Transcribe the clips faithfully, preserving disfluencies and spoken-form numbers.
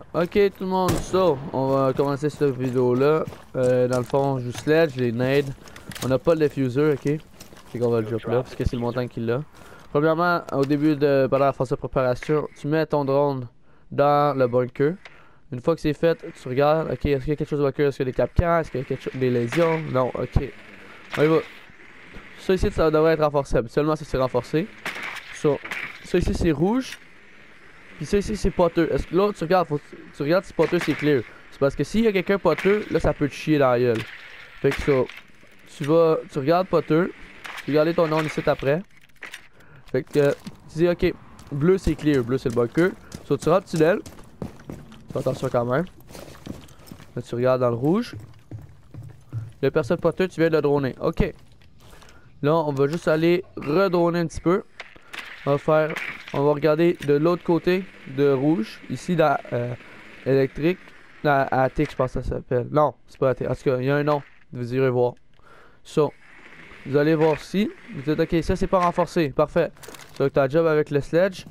Ok tout le monde, so, on va commencer cette vidéo là. Euh, dans le fond, je joue Sledge, les nades. On n'a pas le diffuser, ok? Fait qu'on va le drop là, parce que c'est le montagne qui l'a. Premièrement, au début de pendant la phase de préparation, tu mets ton drone dans le bunker. Une fois que c'est fait, tu regardes, ok, est-ce qu'il y a quelque chose de bunker? Est-ce qu'il y a des capcans? Est-ce qu'il y a quelque chose, des lésions? Non, ok. On y va. Ça ici, ça devrait être renforcé. Habituellement, ça c'est renforcé. So, ça ici, c'est rouge. Puis ça ici, c'est poteux. Est-ce que là, tu regardes, faut, tu regardes si poteux, c'est clear. C'est parce que s'il y a quelqu'un poteux, là, ça peut te chier dans la gueule. Fait que ça, tu vas, tu regardes poteux. Tu regardes ton nom ici après. Fait que, tu dis, ok, bleu, c'est clear. Bleu, c'est le bunker. So, tu rentres tunnel. Fais attention quand même. Là, tu regardes dans le rouge. Le personne poteux, tu viens de le droner. Ok. Là, on va juste aller redroner un petit peu. On va faire, on va regarder de l'autre côté de rouge, ici dans euh, électrique, dans attic je pense que ça s'appelle. Non, c'est pas attic. En tout cas, il y a un nom, vous irez voir. So, vous allez voir ici, vous dites ok, ça c'est pas renforcé, parfait. So, ta job avec le sledge,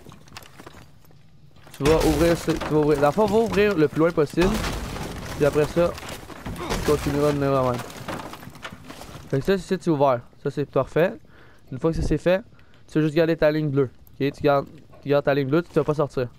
tu vas ouvrir, tu vas ouvrir, la fois on va ouvrir le plus loin possible, puis après ça, tu continueras de venir même. Fait que ça, c'est ouvert, ça c'est parfait. Une fois que ça c'est fait, tu vas juste garder ta ligne bleue. Ok, tu gardes, tu gardes ta ligne bleue, tu vas pas sortir.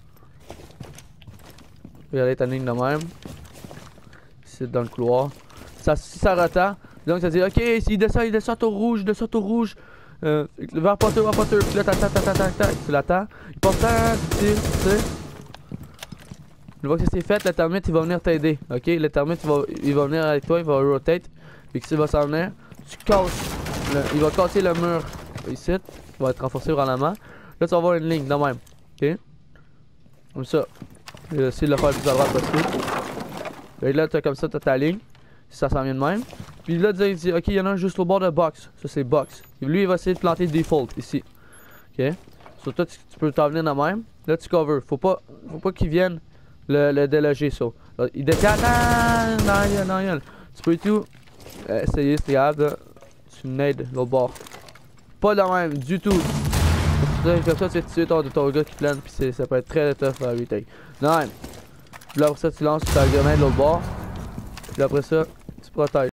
Tu vas garder ta ligne de même. Ici dans le couloir. Ça, si ça retard, donc ça dit ok, il descend, il descend au rouge, il descend au rouge. Euh, vers poteur, vers poteur. Puis là, tac, tac, tac, tac, tac, tac. Tu l'attends. Il porte tac, tu tires, tu sais. Une fois que c'est fait, le termite il va venir t'aider. Ok, le termite il va, il va venir avec toi, il va rotate. Puis que s'il va s'en venir, tu casses. Le, il va casser le mur ici. Il va être renforcé vraiment. Là, tu vas avoir une ligne de même. Ok? Comme ça. Essayer de le faire le plus à droite possible. Et là, tu as comme ça, tu as ta ligne. Si ça s'en vient de même. Puis là, tu dis, ok, il y en a un juste au bord de box. Ça, c'est box. Et lui, il va essayer de planter default ici. Ok? Sur toi, tu, tu peux t'en venir de même. Là, tu cover. Faut pas, faut pas qu'il vienne le, le déloger, ça. Là, il décale. Non, non, non. Tu peux tout essayer, c'est grave. Tu nades l'autre bord. Pas de même, du tout. Comme ça, tu vas tuer ton, ton gars qui plane, puis ça peut être très tough à retake. Non, puis là, après ça, tu lances ta grenade de l'autre bord. Puis après ça, tu protèges.